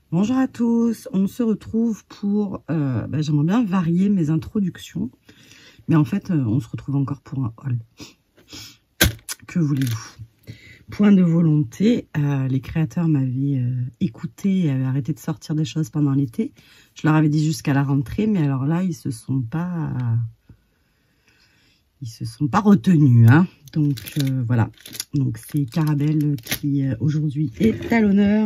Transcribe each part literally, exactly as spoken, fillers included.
Bonjour à tous, on se retrouve pour, euh, bah, j'aimerais bien varier mes introductions, mais en fait euh, on se retrouve encore pour un haul. Que voulez-vous? Point de volonté, euh, les créateurs m'avaient euh, écouté et avaient arrêté de sortir des choses pendant l'été. Je leur avais dit jusqu'à la rentrée, mais alors là ils se sont pas, ils se sont pas retenus, hein. Donc euh, voilà, donc c'est Carabelle qui euh, aujourd'hui est à l'honneur.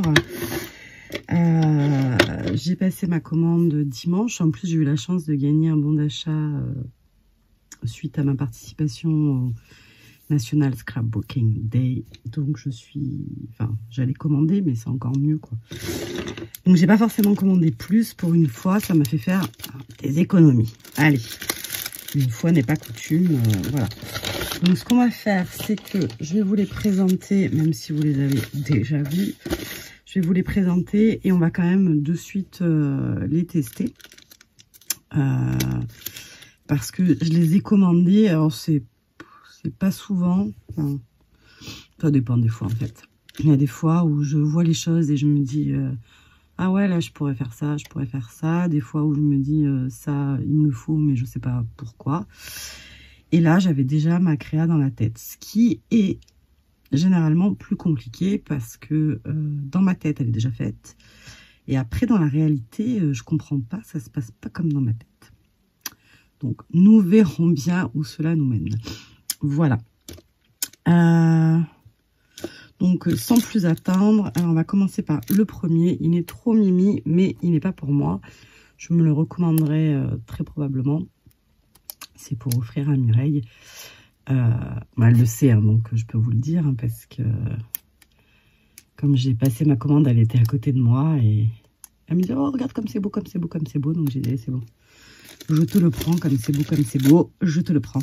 Euh, j'ai passé ma commande dimanche. En plus, j'ai eu la chance de gagner un bon d'achat euh, suite à ma participation au National Scrapbooking Day. Donc, je suis... Enfin, j'allais commander, mais c'est encore mieux, quoi. Donc, j'ai pas forcément commandé plus. Pour une fois, ça m'a fait faire des économies. Allez, une fois n'est pas coutume. Euh, voilà. Donc, ce qu'on va faire, c'est que je vais vous les présenter, même si vous les avez déjà vus. Je vais vous les présenter et on va quand même de suite euh, les tester. Euh, parce que je les ai commandés. Alors, c'est pas souvent. Enfin, ça dépend des fois, en fait. Il y a des fois où je vois les choses et je me dis... Euh, ah ouais, là, je pourrais faire ça, je pourrais faire ça. Des fois où je me dis, euh, ça, il me faut, mais je sais pas pourquoi. Et là, j'avais déjà ma créa dans la tête. Ce qui est... généralement plus compliqué parce que euh, dans ma tête elle est déjà faite et après dans la réalité euh, je comprends pas, ça se passe pas comme dans ma tête. Donc nous verrons bien où cela nous mène. Voilà. Euh, donc sans plus attendre, alors on va commencer par le premier. Il est trop mimi mais il n'est pas pour moi. Je me le recommanderais euh, très probablement. C'est pour offrir à Mireille. Euh, bah, elle le sait, hein, donc je peux vous le dire, hein, parce que comme j'ai passé ma commande, elle était à côté de moi et elle me dit, oh regarde comme c'est beau, comme c'est beau, comme c'est beau. Donc j'ai dit, c'est bon, je te le prends, comme c'est beau, comme c'est beau, je te le prends.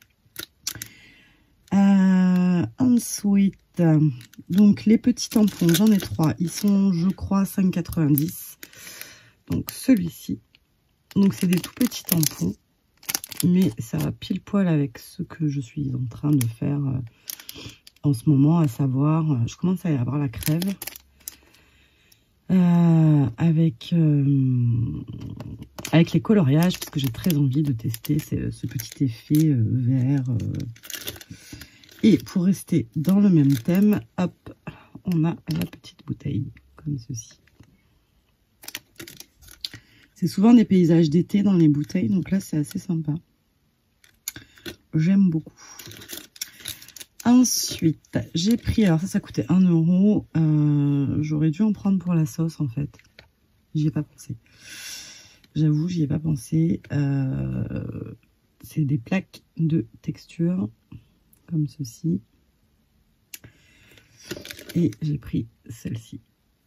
Euh, ensuite, donc les petits tampons, j'en ai trois, ils sont je crois cinq quatre-vingt-dix. Donc celui-ci, donc c'est des tout petits tampons. Mais ça va pile poil avec ce que je suis en train de faire euh, en ce moment, à savoir, euh, je commence à y avoir la crève. Euh, avec, euh, avec les coloriages, parce que j'ai très envie de tester ce, ce petit effet euh, vert. Euh. Et pour rester dans le même thème, hop, on a la petite bouteille, comme ceci. C'est souvent des paysages d'été dans les bouteilles, donc là c'est assez sympa. J'aime beaucoup. Ensuite, j'ai pris, alors ça, ça coûtait un euro. Euh, J'aurais dû en prendre pour la sauce en fait. J'y ai pas pensé. J'avoue, j'y ai pas pensé. Euh, c'est des plaques de texture, comme ceci. Et j'ai pris celle-ci.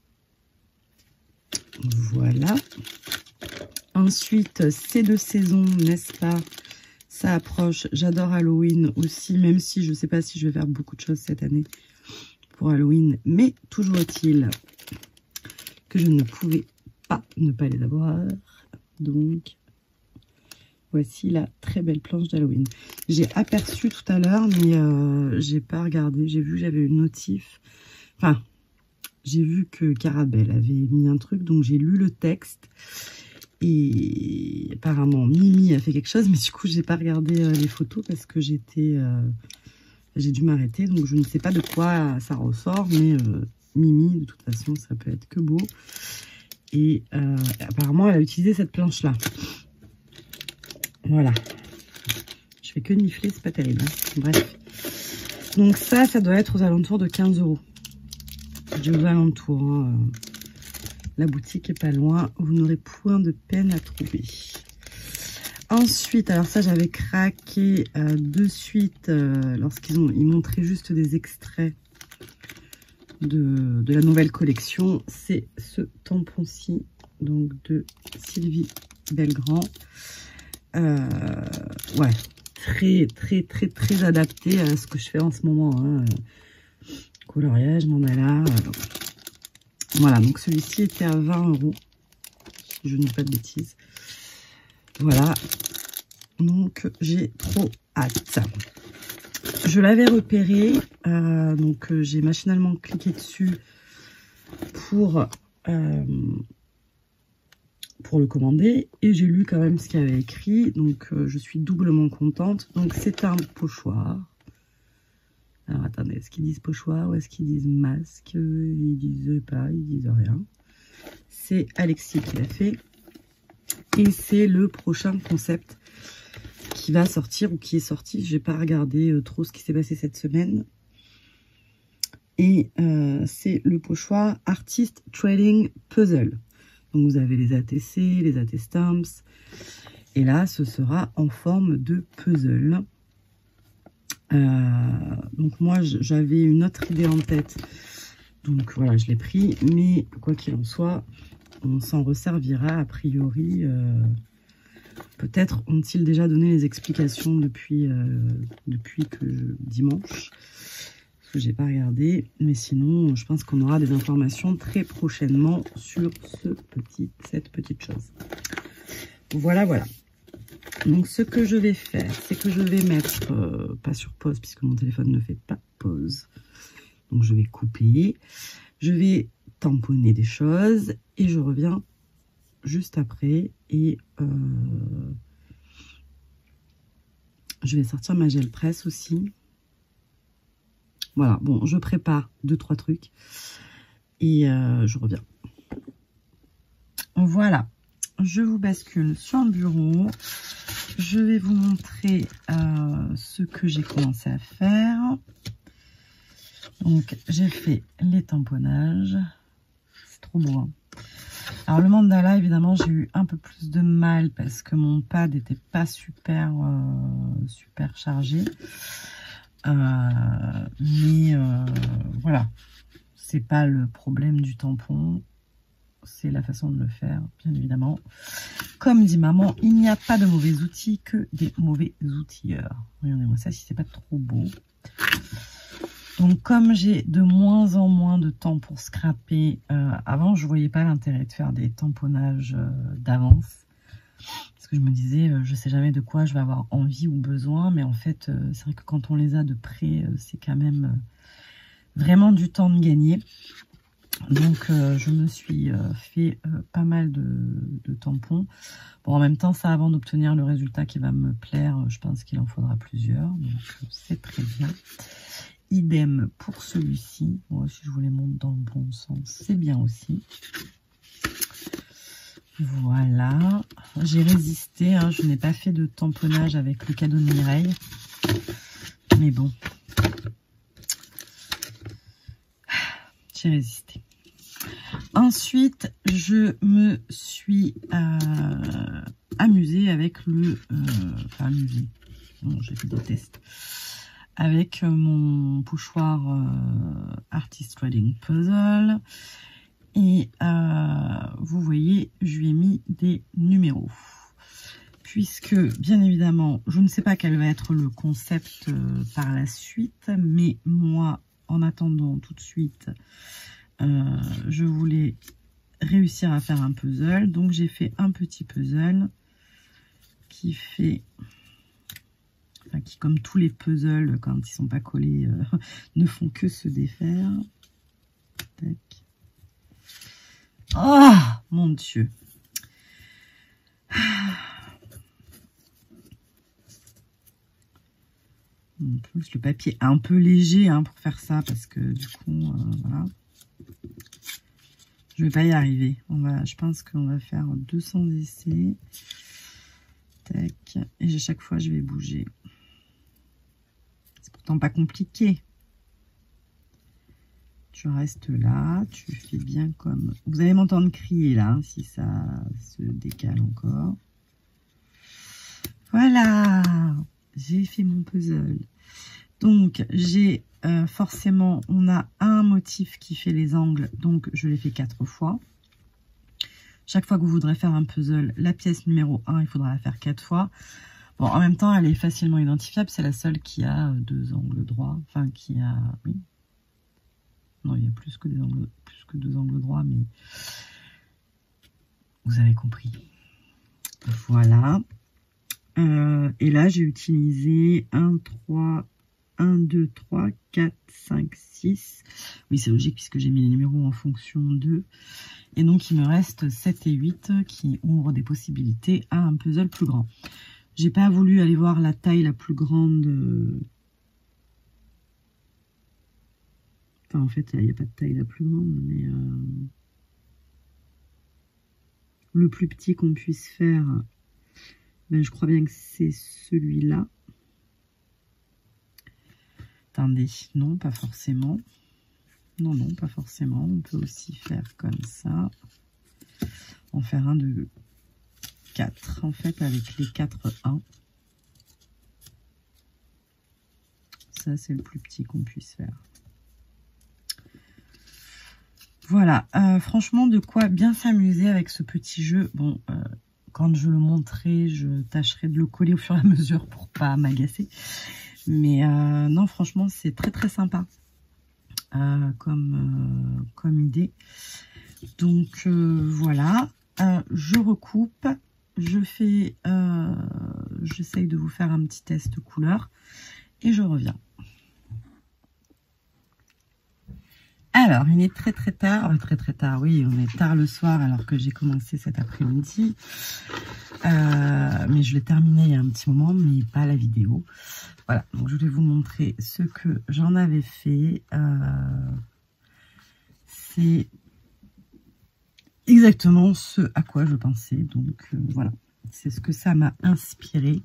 Voilà. Ensuite, c'est de saison, n'est-ce pas? Ça approche. J'adore Halloween aussi, même si je ne sais pas si je vais faire beaucoup de choses cette année pour Halloween. Mais toujours est-il que je ne pouvais pas ne pas les avoir. Donc, voici la très belle planche d'Halloween. J'ai aperçu tout à l'heure, mais euh, j'ai pas regardé. J'ai vu que j'avais une notif. Enfin, j'ai vu que Carabelle avait mis un truc, donc j'ai lu le texte. Et apparemment, Mimi a fait quelque chose, mais du coup, j'ai pas regardé euh, les photos parce que j'étais, euh, j'ai dû m'arrêter. Donc, je ne sais pas de quoi ça ressort, mais euh, Mimi, de toute façon, ça peut être que beau. Et euh, apparemment, elle a utilisé cette planche-là. Voilà. Je fais que nifler, c'est pas terrible. Hein. Bref. Donc ça, ça doit être aux alentours de quinze euros. Je dis aux alentours, hein. La boutique est pas loin, vous n'aurez point de peine à trouver. Ensuite, alors ça j'avais craqué euh, de suite euh, lorsqu'ils ont ils montraient juste des extraits de, de la nouvelle collection. C'est ce tampon-ci, donc de Sylvie Belgrand. Euh, ouais, très très très très adapté à ce que je fais en ce moment. Hein. Coloriage, mandala. Euh, Voilà, donc celui-ci était à vingt euros, si je ne dis pas de bêtises. Voilà, donc j'ai trop hâte. Je l'avais repéré, euh, donc euh, j'ai machinalement cliqué dessus pour euh, pour le commander. Et j'ai lu quand même ce qu'il y avait écrit. Donc, euh, je suis doublement contente. Donc, c'est un pochoir. Alors, attendez, est-ce qu'ils disent pochoir ou est-ce qu'ils disent masque? Ils disent pas, ils disent rien. C'est Alexis qui l'a fait. Et c'est le prochain concept qui va sortir ou qui est sorti. Je n'ai pas regardé euh, trop ce qui s'est passé cette semaine. Et euh, c'est le pochoir Artist Trading Puzzle. Donc vous avez les A T C, les A T Stamps. Et là, ce sera en forme de puzzle. Euh, donc moi, j'avais une autre idée en tête. Donc voilà, je l'ai pris. Mais quoi qu'il en soit, on s'en resservira a priori. Euh, Peut-être ont-ils déjà donné les explications depuis, euh, depuis que je, dimanche. Parce que j'ai pas regardé. Mais sinon, je pense qu'on aura des informations très prochainement sur ce petit, cette petite chose. Voilà, voilà. Donc, ce que je vais faire, c'est que je vais mettre, euh, pas sur pause, puisque mon téléphone ne fait pas pause. Donc, je vais couper. Je vais tamponner des choses et je reviens juste après. Et euh, je vais sortir ma gel presse aussi. Voilà, bon, je prépare deux, trois trucs et euh, je reviens. Voilà, je vous bascule sur le bureau. Je vais vous montrer euh, ce que j'ai commencé à faire. Donc, j'ai fait les tamponnages. C'est trop beau, hein. Alors, le mandala, évidemment, j'ai eu un peu plus de mal parce que mon pad n'était pas super, euh, super chargé. Euh, mais euh, voilà, c'est pas le problème du tampon, c'est la façon de le faire, bien évidemment. Comme dit maman, il n'y a pas de mauvais outils que des mauvais outilleurs. Regardez-moi ça, si c'est pas trop beau. Donc, comme j'ai de moins en moins de temps pour scraper, euh, avant, je voyais pas l'intérêt de faire des tamponnages euh, d'avance. Parce que je me disais, euh, je sais jamais de quoi je vais avoir envie ou besoin. Mais en fait, euh, c'est vrai que quand on les a de près, euh, c'est quand même euh, vraiment du temps de gagner. Donc, euh, je me suis euh, fait euh, pas mal de, de tampons. Bon, en même temps, ça, avant d'obtenir le résultat qui va me plaire, je pense qu'il en faudra plusieurs. Donc, c'est très bien. Idem pour celui-ci. Moi, si je vous les montre dans le bon sens, c'est bien aussi. Voilà. J'ai résisté. Hein, je n'ai pas fait de tamponnage avec le cadeau de Mireille. Mais bon. J'ai résisté. Ensuite, je me suis euh, amusée avec le... Euh, enfin, amusée. Bon, j'ai fait des tests. Avec mon pochoir euh, Artist Trading Puzzle. Et euh, vous voyez, je lui ai mis des numéros. Puisque, bien évidemment, je ne sais pas quel va être le concept euh, par la suite. Mais moi, en attendant tout de suite, euh, je voulais réussir à faire un puzzle. Donc, j'ai fait un petit puzzle qui fait... Enfin, qui, comme tous les puzzles, quand ils sont pas collés, euh, ne font que se défaire. Tac. Oh, mon Dieu. En plus, le papier est un peu léger hein, pour faire ça, parce que du coup, euh, voilà. Je vais pas y arriver. On va, je pense qu'on va faire deux cents essais. Tac. Et à chaque fois, je vais bouger. C'est pourtant pas compliqué. Tu restes là, tu fais bien comme... Vous allez m'entendre crier là, hein, si ça se décale encore. Voilà, j'ai fait mon puzzle. Donc, j'ai euh, forcément, on a un motif qui fait les angles, donc je l'ai fait quatre fois. Chaque fois que vous voudrez faire un puzzle, la pièce numéro un, il faudra la faire quatre fois. Bon, en même temps, elle est facilement identifiable. C'est la seule qui a deux angles droits. Enfin, qui a... Oui. Non, il y a plus que, des angles, plus que deux angles droits, mais... Vous avez compris. Voilà. Euh, et là, j'ai utilisé un, trois, un, deux, trois, quatre, cinq, six. Oui, c'est logique puisque j'ai mis les numéros en fonction d'eux. Et donc, il me reste sept et huit qui ouvrent des possibilités à un puzzle plus grand. J'ai pas voulu aller voir la taille la plus grande. Enfin, en fait, il n'y a pas de taille la plus grande, mais euh... le plus petit qu'on puisse faire, ben, je crois bien que c'est celui-là. Attendez, non, pas forcément. Non, non, pas forcément. On peut aussi faire comme ça. En faire un de quatre, en fait, avec les quatre un. Ça, c'est le plus petit qu'on puisse faire. Voilà, euh, franchement, de quoi bien s'amuser avec ce petit jeu. Bon, euh, quand je le montrerai, je tâcherai de le coller au fur et à mesure pour pas m'agacer. Mais euh, non, franchement, c'est très très sympa euh, comme, euh, comme idée. Donc euh, voilà, euh, je recoupe, je fais, euh, j'essaye de vous faire un petit test couleur et je reviens. Alors, il est très très tard, euh, très très tard, oui, on est tard le soir alors que j'ai commencé cet après-midi. Euh, mais je l'ai terminé il y a un petit moment, mais pas la vidéo. Voilà, donc je vais vous montrer ce que j'en avais fait. Euh, C'est exactement ce à quoi je pensais, donc euh, voilà, c'est ce que ça m'a inspiré.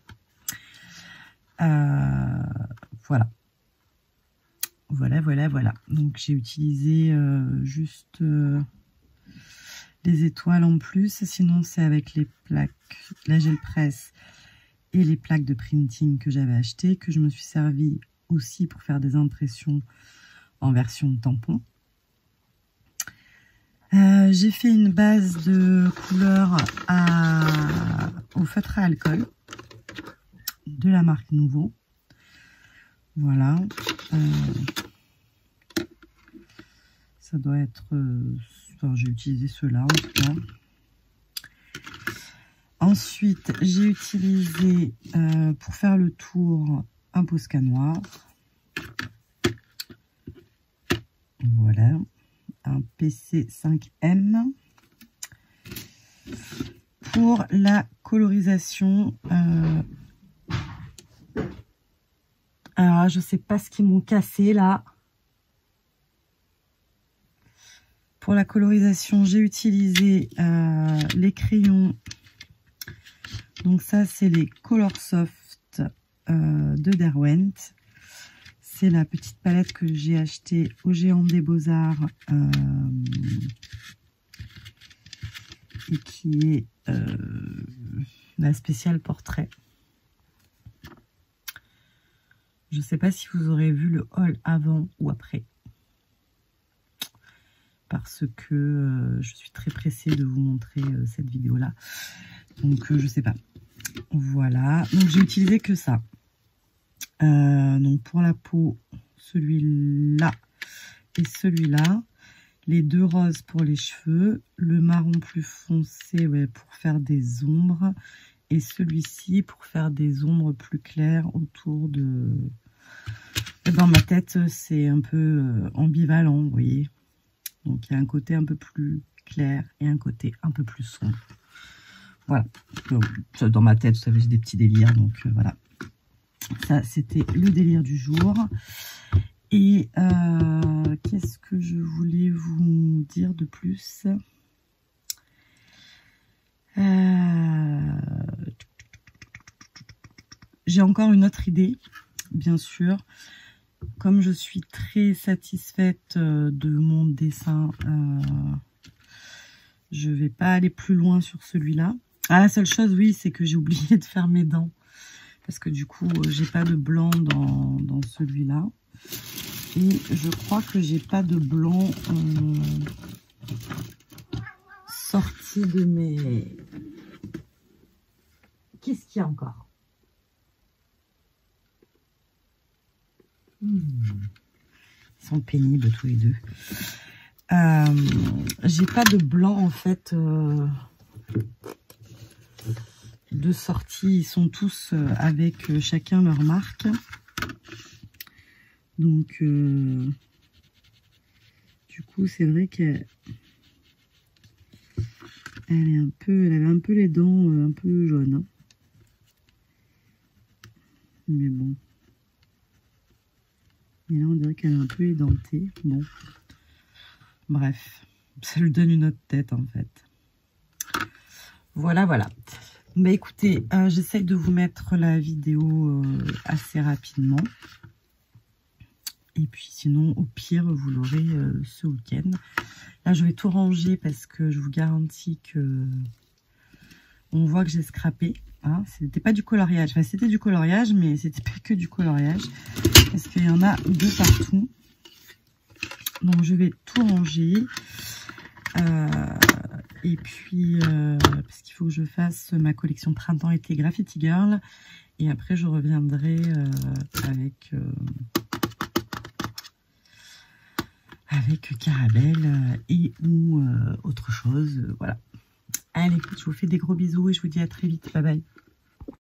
Euh, voilà. Voilà, voilà, voilà. Donc, j'ai utilisé euh, juste euh, les étoiles en plus. Sinon, c'est avec les plaques, la gel presse et les plaques de printing que j'avais achetées, que je me suis servi aussi pour faire des impressions en version tampon. Euh, j'ai fait une base de couleur à, au feutre à alcool de la marque Nouveau. Voilà. Euh, ça doit être... Euh, enfin, j'ai utilisé ceux-là en tout cas. Ensuite, j'ai utilisé euh, pour faire le tour un Posca noir. Voilà. Un P C cinq M. Pour la colorisation... Euh, alors, je sais pas ce qu'ils m'ont cassé là. Pour la colorisation, j'ai utilisé euh, les crayons. Donc ça, c'est les Colorsoft euh, de Derwent. C'est la petite palette que j'ai achetée au Géant des Beaux-Arts. Euh, et qui est euh, la spéciale portrait. Je ne sais pas si vous aurez vu le haul avant ou après. Parce que euh, je suis très pressée de vous montrer euh, cette vidéo-là. Donc, euh, je ne sais pas. Voilà. Donc, j'ai utilisé que ça. Euh, donc, pour la peau, celui-là et celui-là. Les deux roses pour les cheveux. Le marron plus foncé ouais, pour faire des ombres. Et celui-ci pour faire des ombres plus claires autour de... Dans ma tête, c'est un peu ambivalent, vous voyez. Donc, il y a un côté un peu plus clair et un côté un peu plus sombre. Voilà. Donc, dans ma tête, vous savez, j'ai des petits délires. Donc, euh, voilà. Ça, c'était le délire du jour. Et euh, qu'est-ce que je voulais vous dire de plus euh... J'ai encore une autre idée, bien sûr. Comme je suis très satisfaite de mon dessin, euh, je ne vais pas aller plus loin sur celui-là. Ah, la seule chose, oui, c'est que j'ai oublié de faire mes dents. Parce que du coup, j'ai pas de blanc dans, dans celui-là. Et je crois que j'ai pas de blanc euh, sorti de mes... Qu'est-ce qu'il y a encore ? Hmm. Ils sont pénibles tous les deux. Euh, j'ai pas de blanc en fait euh, de sortie. Ils sont tous avec chacun leur marque. Donc, euh, du coup, c'est vrai qu'elle elle est un peu, elle avait un peu les dents euh, un peu jaunes. Hein. Mais bon. Et là, on dirait qu'elle est un peu édentée. Bon. Bref. Ça lui donne une autre tête, en fait. Voilà, voilà. Bah écoutez, euh, j'essaie de vous mettre la vidéo euh, assez rapidement. Et puis sinon, au pire, vous l'aurez euh, ce week-end. Là, je vais tout ranger parce que je vous garantis que on voit que j'ai scrappé. Hein. C'était pas du coloriage. Enfin, c'était du coloriage, mais c'était pas que du coloriage. Parce qu'il y en a de partout. Donc, je vais tout ranger. Euh, et puis, euh, parce qu'il faut que je fasse ma collection printemps-été Graffiti Girl. Et après, je reviendrai euh, avec... Euh, avec Caramel et ou euh, autre chose. Voilà. Allez, je vous fais des gros bisous et je vous dis à très vite. Bye bye.